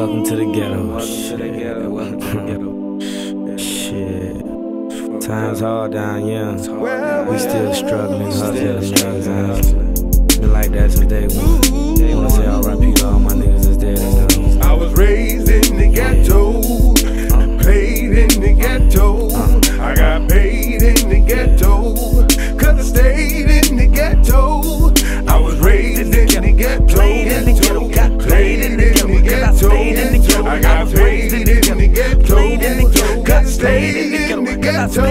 Welcome to the ghetto. Shit. Times hard down young. We still struggling, hustling. Been like that since day one. Wanna say R.I.P. to all my niggas that's dead and gone. I was raised in the ghetto, played in the ghetto. I got paid in the ghetto, cause I stayed in the ghetto. I was raised in the ghetto, played in the ghetto, got played in the ghetto. I got paid in the ghetto, played in the ghetto, got stayed in the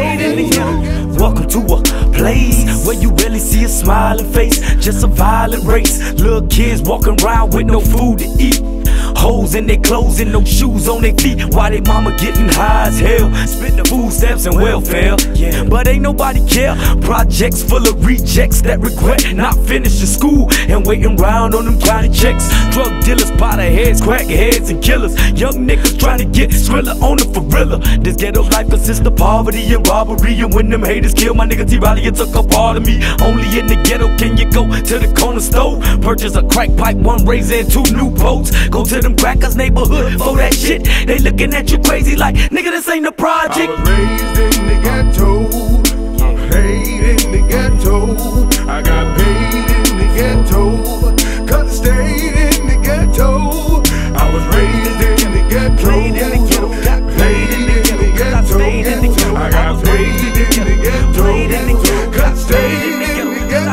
ghetto. Welcome to a place where you really see a smiling face, just a violent race. Little kids walking around with no food to eat, holes in their clothes and no shoes on their feet, while they mama getting high as hell, spit the food stamps and welfare. But ain't nobody care. Projects full of rejects that regret not finishing school and waiting round on them county checks. Drug dealers, powderheads, crackheads, and killers. Young niggas trying to get Skrilla on the Ferrilla. This ghetto life consists of poverty and robbery, and when them haters kill my nigga T-Riley, it took a part of me. Only in the ghetto can you go to the corner store, purchase a crack pipe, one razor, and 2 new boats. Go to them crackers neighborhood for that shit. They looking at you crazy like, nigga, this ain't a project. I was raised in the ghetto, played in the ghetto. I got paid in the ghetto, cause I stayed in the ghetto. I was raised in the ghetto, played in the ghetto, got paid in the ghetto, cause I stayed in the ghetto. I got paid in the ghetto, played in the ghetto, cause I stayed in the ghetto.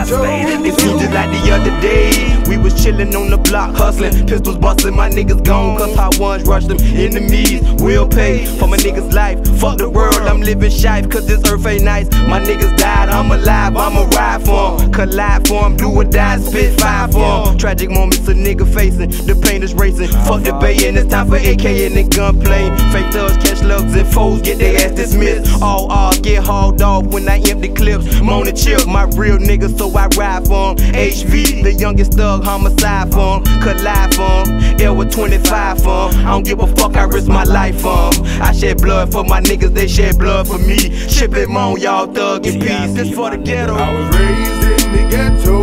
It seemed just like the other day, we was chillin' on the block, hustling, pistols bustin', my niggas gone, cause hot ones rushed them. Enemies will pay for my niggas' life. Fuck the world, I'm living shife, cause this earth ain't nice. My niggas died, I'm alive, I'ma ride for 'em, collide for 'em, do or die, spit fire for 'em. Tragic moments a nigga facing, the pain is racing. Fuck the bay and it's time for AK and the gunplay. Fake thugs catch slugs and foes get their ass dismissed. All odds get hauled off when I empty clips. Moan and chill, my real niggas, so I ride for 'em. HV, the youngest thug, homicide for 'em, collide for 'em, L with 25 for 'em. I don't give a fuck, I risk my life for 'em. I shed blood for my niggas, they shed blood for me. Ship it on, y'all thug in peace. This for the ghetto. I was raised in the ghetto,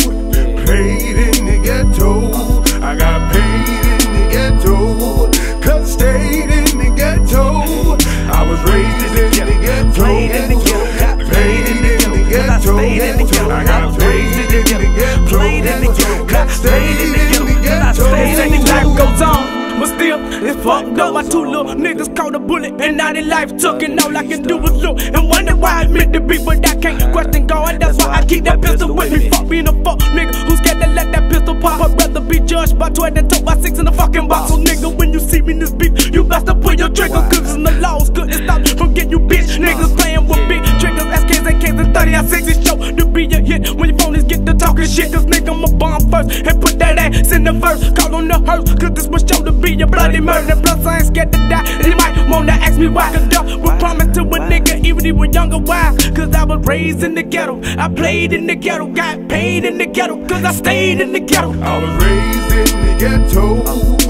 played in the ghetto. I got paid in the ghetto, cause I stayed in the ghetto. I was raised in the ghetto, Played in the ghetto, got paid in the ghetto. I got paid in the ghetto, played in the ghetto, got stayed in the ghetto, got stayed in the ghetto. Life goes on, but still, it's fucked up. My 2 little niggas caught a bullet and now their life took, and all I can do is look and wonder why I meant to be, but I can't question God. That's why I keep that pistol with me. Fuck being a fuck nigga who's scared to let that pistol pop. I'd rather be judged by 12 than told by 6 in the fucking box. So nigga, when you see me in this beat, you best to pull your trigger, cause in the laws good to stop from getting you bitch niggas playing with big triggers. SKs, AKs, and 30 on 6. It's show to be a hit when your phonies get to talking shit, cause nigga, I'ma bomb first and put that ass in the verse. Call on the hearse, cause this was show to be a bloody murder. Plus I ain't scared to die, and you might wanna ask me why, cause duh, we promised to a nigga even if he was younger. Why? Cause I was raised in the ghetto, I played in the ghetto, got paid in the ghetto, cause I stayed in the ghetto. I was raised in the ghetto,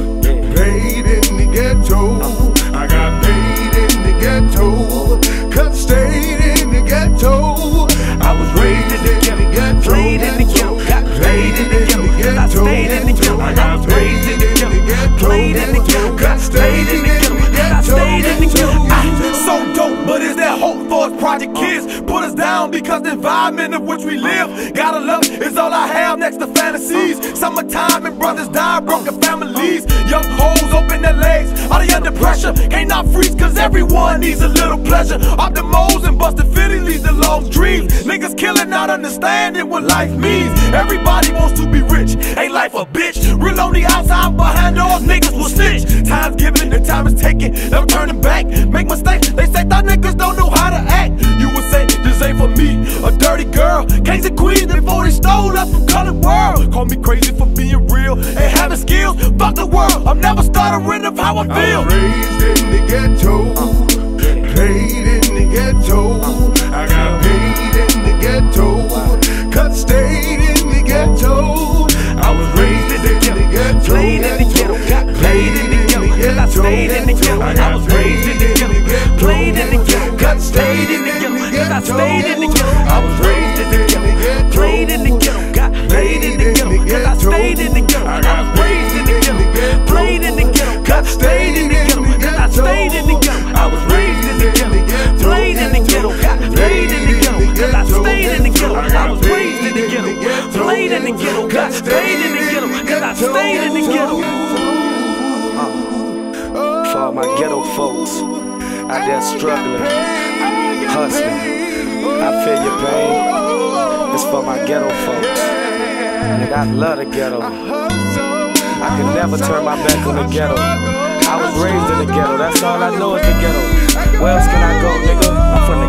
played in the ghetto. I got paid in the ghetto, cause I stayed in the ghetto. I was raised in the ghetto, Played in the ghetto, got played in the ghetto, cause I stayed in the ghetto. I got Raised in the ghetto, played in the ghetto, got stayed in the ghetto, cause I stayed in the ghetto. So dope, but is there hope for us project kids? Put us down because the environment of which we live. Gotta love is all I have next to fantasies. Summertime and brothers die, broken families. Young hoes open their legs, are they under pressure? Can't not freeze cause everyone needs a little pleasure. Off the moles and busted fitties leads to long dreams. Niggas killing, not understanding what life means. Everybody wants to be rich, ain't life a bitch? Real on the outside, behind doors, niggas will snitch. Time's given, the time is taken, never turning back. Make mistakes, they say that niggas don't know how to act. You would say, this ain't for me, a dirty girl. Kings and queens before they stole us from colored world. Call me crazy for being real and having skills. Fuck the world, I'm never stuttering of how I feel. I was raised in the ghetto, played in the ghetto. I got paid in the ghetto, cause I stayed in the ghetto. I was raised in the ghetto, Played in the ghetto, got played in the ghetto, cause I stayed in the ghetto. I was raised in the ghetto, played in the ghetto, got stayed in the ghetto, cause I stayed in the ghetto. I was raised in the ghetto, played in the ghetto, got played in the ghetto, cause I stayed in the ghetto. I was raised in the ghetto, played in the ghetto. the ghetto, got stayed in the ghetto, cause I stayed in the ghetto. For all my ghetto folks out there struggling, hustling, I feel your pain. It's for my ghetto folks. Nigga, I love the ghetto. I can never turn my back on the ghetto. I was raised in the ghetto, that's all I know is the ghetto. Where else can I go, nigga? I'm from the